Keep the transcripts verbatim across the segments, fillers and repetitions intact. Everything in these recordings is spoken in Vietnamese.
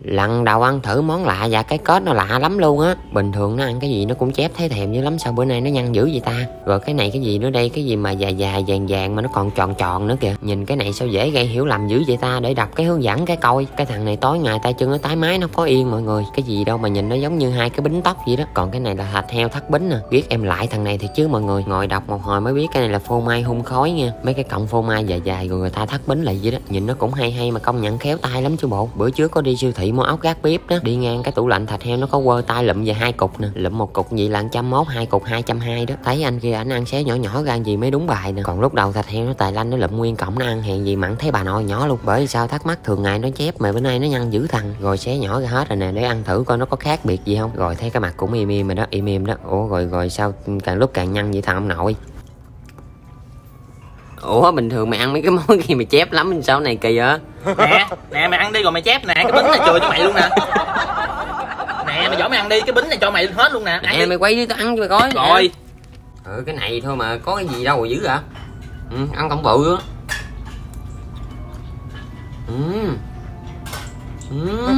Lần đầu ăn thử món lạ và cái kết nó lạ lắm luôn á. Bình thường nó ăn cái gì nó cũng chép thấy thèm dữ lắm, sao bữa nay nó nhăn dữ vậy ta? Rồi cái này cái gì nữa đây, cái gì mà dài dài vàng vàng mà nó còn tròn tròn nữa kìa. Nhìn cái này sao dễ gây hiểu lầm dữ vậy ta? Để đọc cái hướng dẫn cái coi. Cái thằng này tối ngày tay chân nó tái mái nó có yên mọi người. Cái gì đâu mà nhìn nó giống như hai cái bính tóc vậy đó. Còn cái này là thịt heo thắt bính nè. Ghét em lại thằng này thì chứ mọi người. Ngồi đọc một hồi mới biết cái này là phô mai hun khói nha. Mấy cái cọng phô mai dài dài rồi người ta thắt bính lại vậy đó. Nhìn nó cũng hay hay mà công nhận khéo tay lắm chứ bộ. Bữa trước có đi siêu thị mua ốc gác bếp đó, đi ngang cái tủ lạnh thịt heo nó có quơ tay lụm về hai cục nè. Lụm một cục vậy là một trăm mốt, hai cục hai trăm hai đó. Thấy anh kia ảnh ăn xé nhỏ nhỏ ra gì mới đúng bài nè. Còn lúc đầu thịt heo nó tài lanh nó lụm nguyên cọng nó ăn, hèn gì mặn thấy bà nội nhỏ luôn. Bởi vì sao thắc mắc thường ngày nó chép mà bữa nay nó nhăn dữ thằng. Rồi xé nhỏ ra hết rồi nè, để ăn thử coi nó có khác biệt gì không. Rồi thấy cái mặt cũng im im rồi đó, im im đó. Ủa rồi rồi sao càng lúc càng nhăn vậy thằng ông nội? Ủa bình thường mày ăn mấy cái món gì mà chép lắm sao này kỳ vậy? Nè, nè mày ăn đi rồi mày chép nè, cái bính này chừa cho mày luôn nè. Nè mày giỏi mày ăn đi, cái bính này cho mày hết luôn nè. Nè mày quay đi tao ăn cho mày coi. Rồi. Ừ cái này thôi mà có cái gì đâu mà dữ vậy? Ừ, ăn cọng bự á. Ừ. Ừ.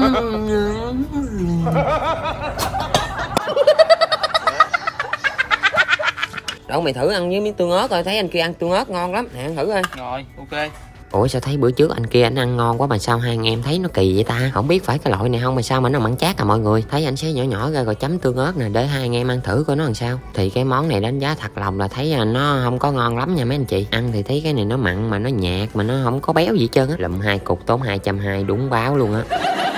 Đâu mày thử ăn với miếng tương ớt rồi, thấy anh kia ăn tương ớt ngon lắm, nè ăn thử coi. Rồi, ok. Ủa sao thấy bữa trước anh kia anh ăn ngon quá mà sao hai anh em thấy nó kỳ vậy ta? Không biết phải cái loại này không mà sao mà nó mặn chát à mọi người. Thấy anh xé nhỏ nhỏ ra rồi chấm tương ớt nè, để hai anh em ăn thử coi nó làm sao. Thì cái món này đánh giá thật lòng là thấy nó không có ngon lắm nha mấy anh chị. Ăn thì thấy cái này nó mặn mà nó nhạt mà nó không có béo gì hết trơn á. Lụm hai cục tốn hai trăm hai đúng báo luôn á.